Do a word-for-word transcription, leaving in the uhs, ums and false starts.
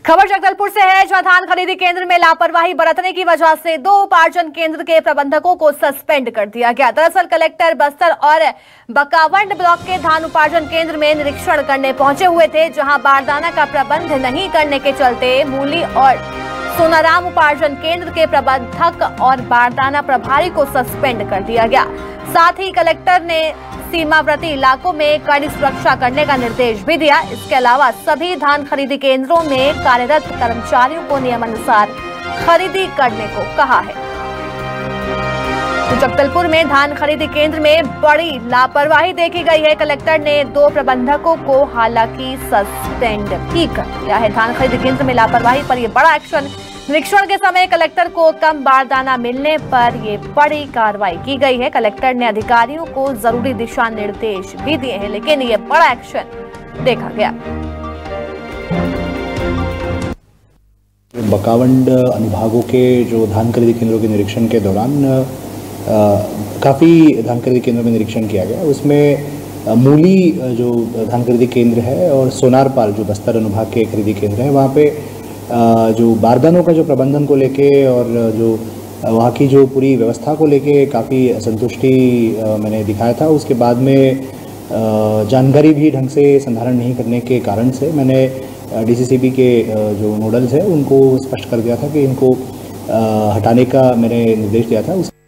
खबर जगदलपुर से है, जहां धान खरीदी केंद्र में लापरवाही बरतने की वजह से दो उपार्जन केंद्र के प्रबंधकों को सस्पेंड कर दिया गया। दरअसल कलेक्टर बस्तर और बकावंड ब्लॉक के धान उपार्जन केंद्र में निरीक्षण करने पहुंचे हुए थे, जहां बारदाना का प्रबंध नहीं करने के चलते मूली और सोनाराम उपार्जन केंद्र के प्रबंधक और बारदाना प्रभारी को सस्पेंड कर दिया गया। साथ ही कलेक्टर ने सीमावर्ती इलाकों में कड़ी सुरक्षा करने का निर्देश भी दिया। इसके अलावा सभी धान खरीदी केंद्रों में कार्यरत कर्मचारियों को नियमानुसार खरीदी करने को कहा है। तो जगदलपुर में धान खरीदी केंद्र में बड़ी लापरवाही देखी गई है। कलेक्टर ने दो प्रबंधकों को हालांकि सस्पेंड भी कर दिया है। धान खरीदी केंद्र में लापरवाही पर यह बड़ा एक्शन। निरीक्षण के समय कलेक्टर को कम बारदाना मिलने पर ये बड़ी कार्रवाई की गई है। कलेक्टर ने अधिकारियों को जरूरी दिशा निर्देश भी दिए हैं, लेकिन ये बड़ा एक्शन देखा गया। बकावंड अनुभागों के जो धान खरीदी केंद्रों के निरीक्षण के दौरान आ, काफ़ी धान खरीदी केंद्रों में निरीक्षण किया गया। उसमें मूली जो धान खरीदी केंद्र है और सोनारपाल जो बस्तर अनुभाग के खरीदी केंद्र है, वहाँ पे जो बारदानों का जो प्रबंधन को लेके और जो वहाँ की जो पूरी व्यवस्था को लेके काफ़ी असंतुष्टि मैंने दिखाया था। उसके बाद में जानकारी भी ढंग से संधारण नहीं करने के कारण से मैंने डीसीसीबी के जो नोडल्स हैं उनको स्पष्ट कर दिया था कि इनको हटाने का मैंने निर्देश दिया था।